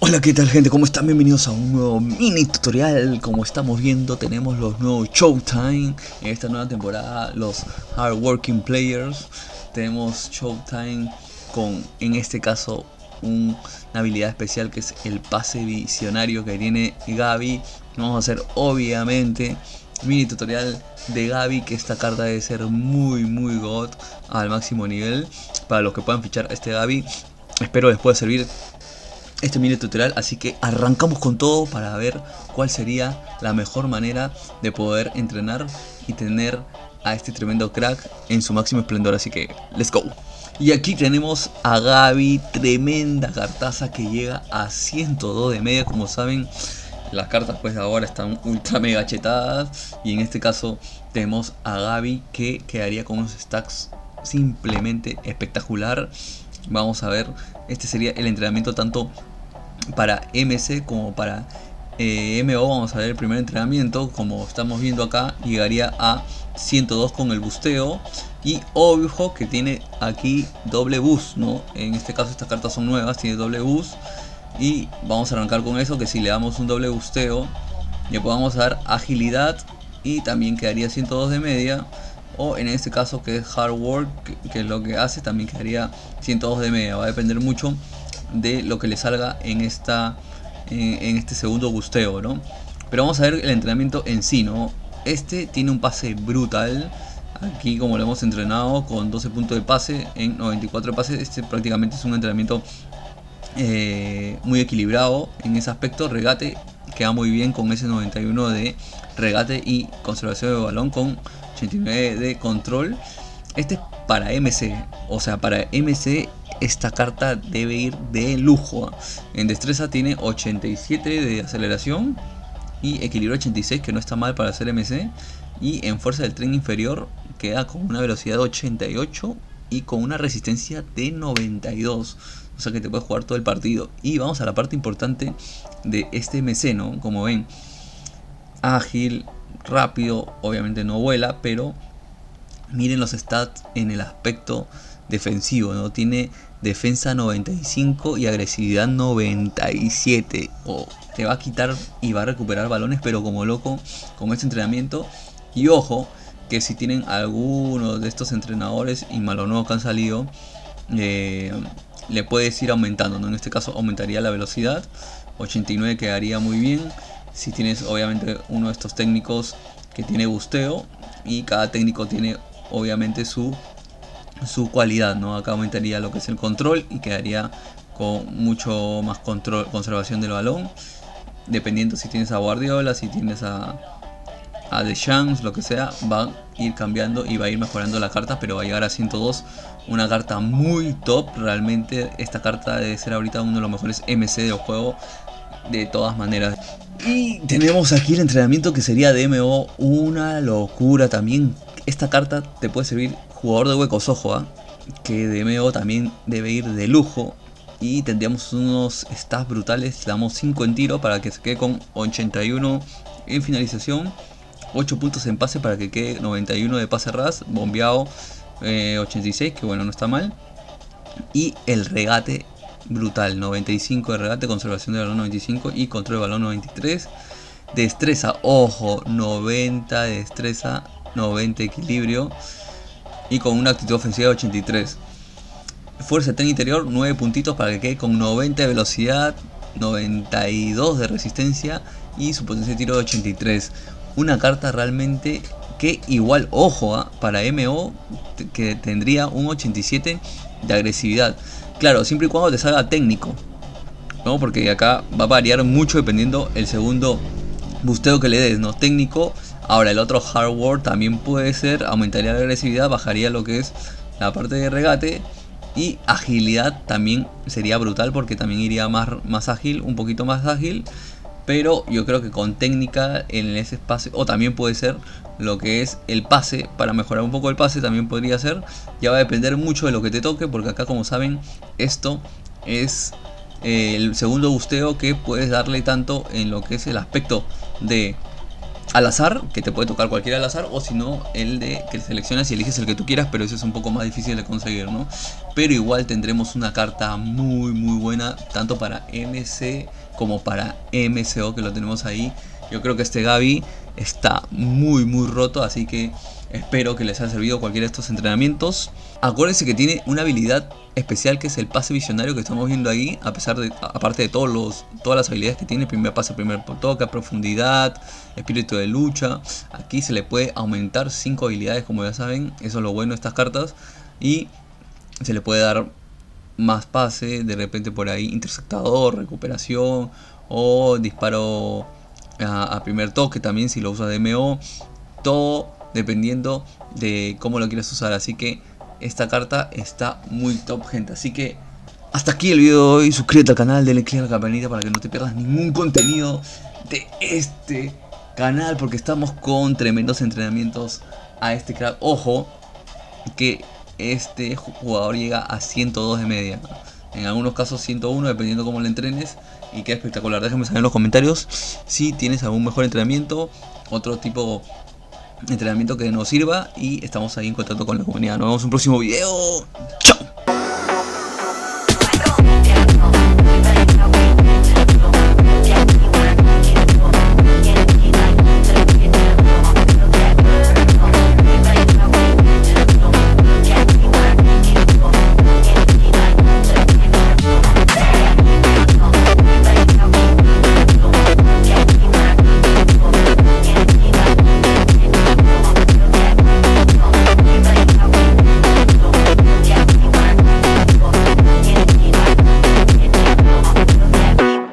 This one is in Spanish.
Hola, ¿qué tal, gente? ¿Cómo están? Bienvenidos a un nuevo mini tutorial. Como estamos viendo, tenemos los nuevos Showtime en esta nueva temporada, los Hardworking Players. Tenemos Showtime con, en este caso, una habilidad especial que es el pase visionario que tiene Gaby. Vamos a hacer, obviamente, mini tutorial de Gaby, que esta carta debe ser muy god al máximo nivel. Para los que puedan fichar a este Gaby, espero les pueda servir este mini tutorial, así que arrancamos con todo para ver cuál sería la mejor manera de poder entrenar y tener a este tremendo crack en su máximo esplendor. Así que let's go. Y aquí tenemos a Gaby, tremenda cartaza que llega a 102 de media. Como saben, las cartas pues de ahora están ultra mega chetadas, y en este caso tenemos a Gaby que quedaría con unos stacks simplemente espectacular. Vamos a ver, este sería el entrenamiento tanto para MC como para MO. Vamos a ver el primer entrenamiento. Como estamos viendo acá, llegaría a 102 con el busteo. Y ojo que tiene aquí doble boost, ¿no? En este caso estas cartas son nuevas, tiene doble boost. Y vamos a arrancar con eso, que si le damos un doble busteo, le podamos dar agilidad y también quedaría 102 de media. O en este caso, que es hard work, que es lo que hace, también quedaría 102 de media. Va a depender mucho de lo que le salga en este segundo busteo, ¿no? Pero vamos a ver el entrenamiento en sí, ¿no? Este tiene un pase brutal. Aquí, como lo hemos entrenado, con 12 puntos de pase en 94 de pase. Este prácticamente es un entrenamiento muy equilibrado en ese aspecto. Regate queda muy bien con ese 91 de regate y conservación de balón, con 89 de control. Este es para MC, o sea, para MC esta carta debe ir de lujo. En destreza tiene 87 de aceleración y equilibrio 86, que no está mal para hacer MC. Y en fuerza del tren inferior queda con una velocidad de 88 y con una resistencia de 92. O sea que te puedes jugar todo el partido. Y vamos a la parte importante de este MC, ¿no? Como ven, ágil, rápido, obviamente no vuela, pero miren los stats en el aspecto defensivo, ¿no? Tiene defensa 95 y agresividad 97. Te va a quitar y va a recuperar balones, pero como loco, con este entrenamiento. Y ojo, que si tienen alguno de estos entrenadores y malos nuevos que han salido, le puedes ir aumentando, ¿no? En este caso aumentaría la velocidad, 89 quedaría muy bien. Si tienes obviamente uno de estos técnicos que tiene busteo, y cada técnico tiene obviamente su cualidad, ¿no? Acá aumentaría lo que es el control y quedaría con mucho más control, conservación del balón. Dependiendo si tienes a Guardiola, si tienes a Deschamps, lo que sea, va a ir cambiando y va a ir mejorando la carta, pero va a llegar a 102. Una carta muy top, realmente esta carta debe ser ahorita uno de los mejores MC del juego de todas maneras. Y tenemos aquí el entrenamiento que sería de MO, una locura también. Esta carta te puede servir jugador de huecos, ojo, que de MO también debe ir de lujo. Y tendríamos unos stats brutales. Le damos 5 en tiro para que se quede con 81 en finalización, 8 puntos en pase para que quede 91 de pase ras, bombeado 86, que bueno, no está mal. Y el regate brutal, 95 de regate, conservación de balón 95 y control de balón 93. Destreza, ojo, 90 de destreza, 90 de equilibrio y con una actitud ofensiva de 83. Fuerza de tren interior, 9 puntitos para que quede con 90 de velocidad, 92 de resistencia y su potencia de tiro de 83. Una carta realmente que igual, ojo, para MO que tendría un 87 de agresividad. Claro, siempre y cuando te salga técnico, ¿no? Porque acá va a variar mucho dependiendo el segundo busteo que le des, ¿no? Técnico. Ahora el otro hardware también puede ser, aumentaría la agresividad, bajaría lo que es la parte de regate. Y agilidad también sería brutal, porque también iría más ágil, un poquito más ágil. Pero yo creo que con técnica en ese espacio, o también puede ser lo que es el pase, para mejorar un poco el pase también podría ser. Ya va a depender mucho de lo que te toque, porque acá, como saben, esto es el segundo busteo que puedes darle tanto en lo que es el aspecto de al azar, que te puede tocar cualquiera al azar, o si no, el de que seleccionas y eliges el que tú quieras, pero ese es un poco más difícil de conseguir, ¿no? Pero igual tendremos una carta muy buena, tanto para MC como para MCO, que lo tenemos ahí. Yo creo que este Gabi está muy roto, así que espero que les haya servido cualquiera de estos entrenamientos. Acuérdense que tiene una habilidad especial que es el pase visionario que estamos viendo ahí, aparte de todas las habilidades que tiene: primer pase, primer toque, profundidad, espíritu de lucha. Aquí se le puede aumentar 5 habilidades, como ya saben, eso es lo bueno de estas cartas, y se le puede dar más pase, de repente por ahí interceptador, recuperación o disparo a primer toque también si lo usas de MO, todo dependiendo de cómo lo quieras usar. Así que esta carta está muy top, gente. Así que hasta aquí el video de hoy. Suscríbete al canal, denle click a la campanita para que no te pierdas ningún contenido de este canal, porque estamos con tremendos entrenamientos a este crack. Ojo que este jugador llega a 102 de media, en algunos casos 101, dependiendo cómo lo entrenes, y queda espectacular. Déjame saber en los comentarios si tienes algún mejor entrenamiento, otro tipo de entrenamiento que nos sirva, y estamos ahí en contacto con la comunidad. Nos vemos en un próximo video. Chao.